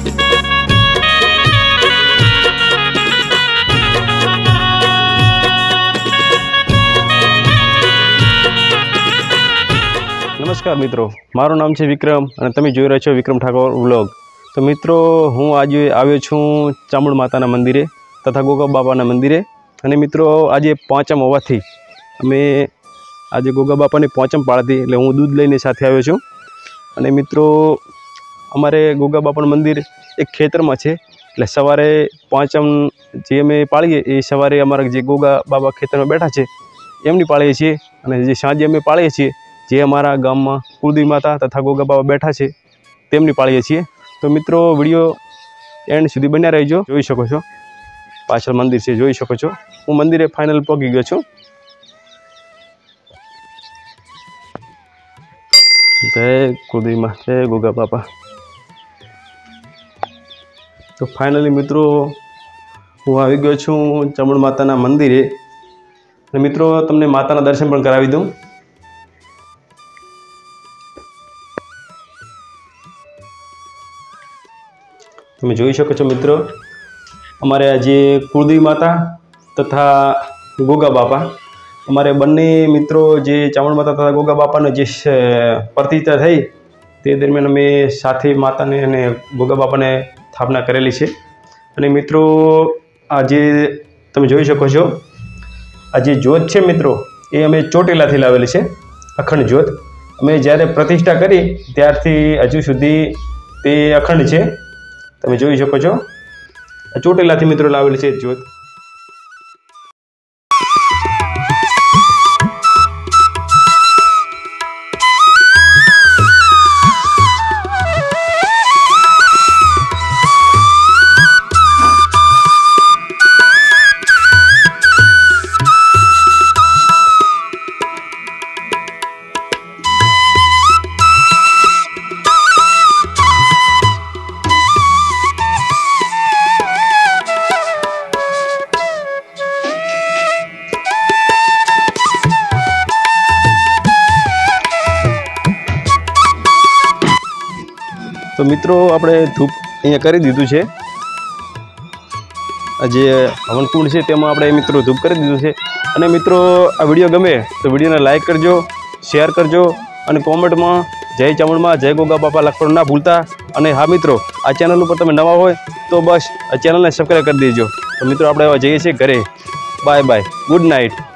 नमस्कार मित्रों, मारू नाम है विक्रम और तमे जोई रह्या छो विक्रम ठाकोर व्लॉग। तो मित्रों, हूँ आज आव्यो छूँ चामुंड माताना मंदिरे तथा गोगा बापाना मंदिरे। अने मित्रों, आज पांचम होवाथी अमे आज गोगा बापाने पांचम पाळी एटले हूँ दूध लईने साथे आव्यो छूं। अने मित्रों, अमारे गोगा बापानुं मंदिर एक खेतरमां छे एटले सवारे पांचम जे अमे पाळीए ए सवारे अमारा जे गोगा बाबा खेतरमां बैठा छे एमनी पाळीए छीए। अने जे सांजे अमे पाळीए छीए जे अमारा गाम में कुलदेवी माता तथा गोगा बाबा बैठा है तेमनी पाळीए छीए। तो मित्रों, विडियो एंड सुधी बन्या रहीजो। जोई शको छो पाछळ मंदिर छे, जोई शको छो। हूँ मंदिरे फाइनल पहोंची गयो छुं। जय कुलदेवी मां, जय गोगा बापा। तो फाइनली मित्रों, हूँ आई गयो छुं चामुंड माताना मंदिरे। मित्रों, तमने माताना दर्शन पण करावी दूँ। તમે જોઈ શકો છો मित्रों, अमारे आज कुलदेवी माता तथा गोगा बापा अमारे बने मित्रों जे चामुंड माता तथा गोगा बापा ने जे प्रतिष्ठा थई ते दरमियान अमे साथे माता ने अने गोगा बापा ने स्थापना करेली छे। अने मित्रों, आज तमे जोई शको छो आज ज्योत छे मित्रों ए अमे ચોટીલાથી लावेली छे। अखंड ज्योत अमे ज्यारे प्रतिष्ठा करी त्यारथी हजू सुधी ते अखंड छे। તમે જોઈ શકો છો ચોટીલાથી મિત્રો લાવેલી છે જ્યોત। तो मित्रों, आपणे धूप अहींया करी दीधुं छे। जे हवनकुंड छे तेमां आपणे मित्रों धूप करी दीधुं छे। अने मित्रों, आ विडियो गमे तो विडियोने लाइक करजो, शेर करजो अने कॉमेंट में जय चामुंड मां, जय गोगा बापा लखવાનું ना भूलता। अने हाँ मित्रों, आ चेनल पर तमे नवा होय तो बस आ चेनल ने सब्सक्राइब कर दीजो। तो मित्रों, आपणे जईए छीए घरे। Bye bye, good night.